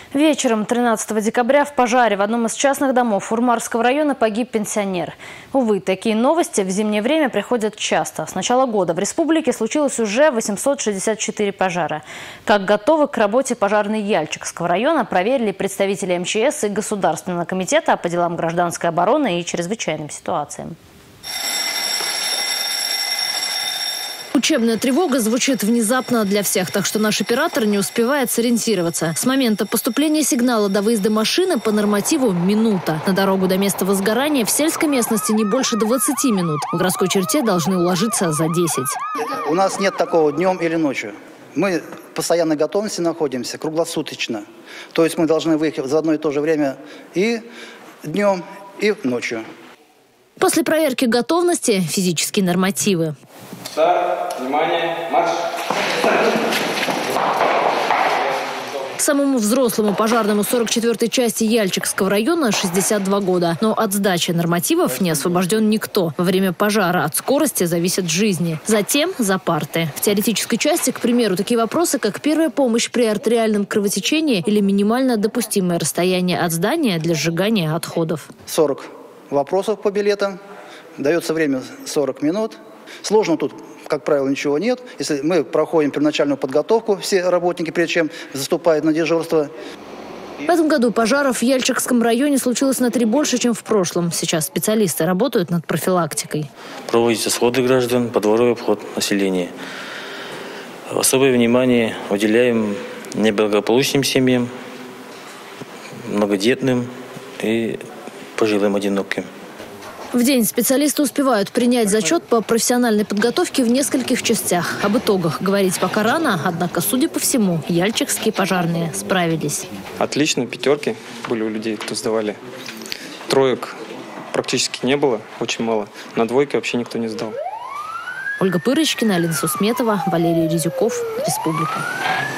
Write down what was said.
Вечером 13 декабря в пожаре в одном из частных домов Урмарского района погиб пенсионер. Увы, такие новости в зимнее время приходят часто. С начала года в республике случилось уже 864 пожара. Как готовы к работе пожарный Яльчикского района, проверили представители МЧС и Государственного комитета по делам гражданской обороны и чрезвычайным ситуациям. Учебная тревога звучит внезапно для всех, так что наш оператор не успевает сориентироваться. С момента поступления сигнала до выезда машины по нормативу минута. На дорогу до места возгорания в сельской местности не больше 20 минут. В городской черте должны уложиться за 10. У нас нет такого днем или ночью. Мы в постоянной готовности находимся круглосуточно. То есть мы должны выехать за одно и то же время и днем, и ночью. После проверки готовности – физические нормативы. Старт, внимание, марш! Самому взрослому пожарному 44-й части Яльчикского района 62 года. Но от сдачи нормативов не освобожден никто. Во время пожара от скорости зависят жизни. Затем за парты. В теоретической части, к примеру, такие вопросы, как первая помощь при артериальном кровотечении или минимально допустимое расстояние от здания для сжигания отходов. 40 вопросов по билетам. Дается время 40 минут. Сложно тут, как правило, ничего нет. Если мы проходим первоначальную подготовку, все работники, прежде чем заступают на дежурство. В этом году пожаров в Яльчикском районе случилось на 3 больше, чем в прошлом. Сейчас специалисты работают над профилактикой. Проводятся сходы граждан, подворовый обход населения. Особое внимание уделяем неблагополучным семьям, многодетным и пожилым одиноким. В день специалисты успевают принять зачет по профессиональной подготовке в нескольких частях. Об итогах говорить пока рано, однако, судя по всему, яльчикские пожарные справились. Отлично, 5 были у людей, кто сдавали. 3 практически не было, очень мало. На 2 вообще никто не сдал. Ольга Пырочкина, Алина Сусметова, Валерий Резюков, Республика.